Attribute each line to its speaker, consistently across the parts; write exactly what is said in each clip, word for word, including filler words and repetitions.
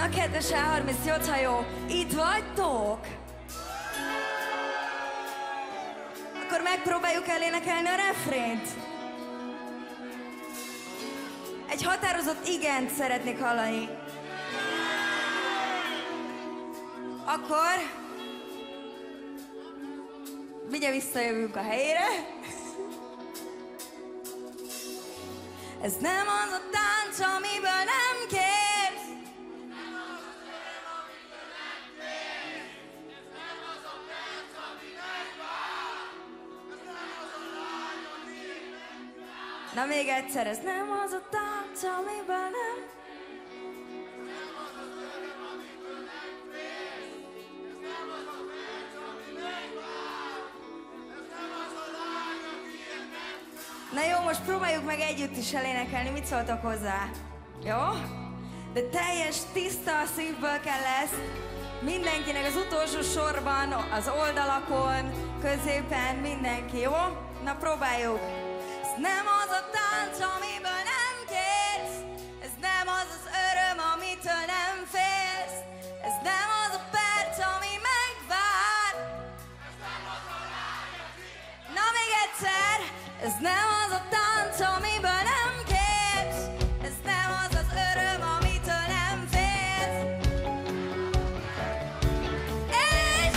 Speaker 1: Na, kedves á harmincnyolc hajó, itt vagytok? Akkor megpróbáljuk elénekelni a refrént. Egy határozott igent szeretnék hallani. Akkor vigye visszajövünk a helyére. Ez nem az a tánc, amiből nem kérsz. Na még egyszer, ez nem az a tánc, amiből nem. Na jó, most próbáljuk meg együtt is elénekelni, mit szóltok hozzá? Jó? De teljes, tiszta szívből kell ezt. Mindenkinek az utolsó sorban, az oldalakon, középen, mindenki, jó? Na próbáljuk! Ez nem az a tánc, amiből nem kérsz. Ez nem az az öröm, amitől nem félsz. Ez nem az a perc, ami megvár. Ez nem az a lány, aki... Na még egyszer! Ez nem az a tánc, amiből nem kérsz. Ez nem az az öröm, amitől nem félsz. És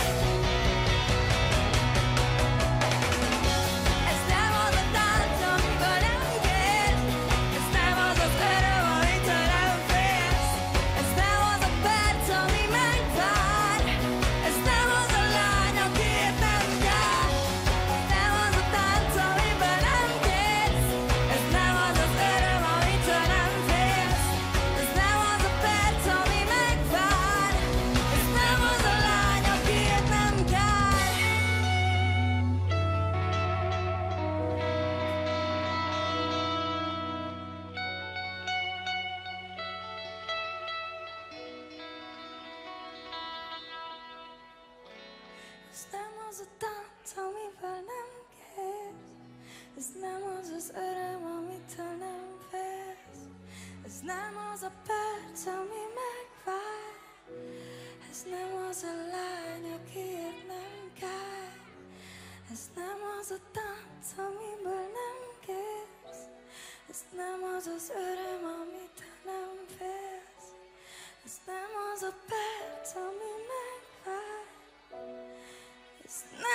Speaker 1: ez nem az a tánc, amiből nem kérsz. Ez nem az az öröm, amitől nem félsz. Ez nem az a perc, ami megvár. Ez nem az a lány, akiért nem kell. Ez nem az a tánc, amiből nem kérsz. Ez nem az az öröm, amitől nem félsz. Ez nem az a perc, ami megvár. Ez nem az a lány, akiért nem kell. Ez nem az a tánc, amiből nem kérsz. Ez nem az az öröm, amitől nem félsz. Ez nem az a perc, ami megvár. Ez nem az a lány, akiért nem kell. Ez nem az a tánc, amiből nem kérsz. Ez nem az az öröm, amitől nem félsz. Ez nem az a perc, ami megvár. Ez nem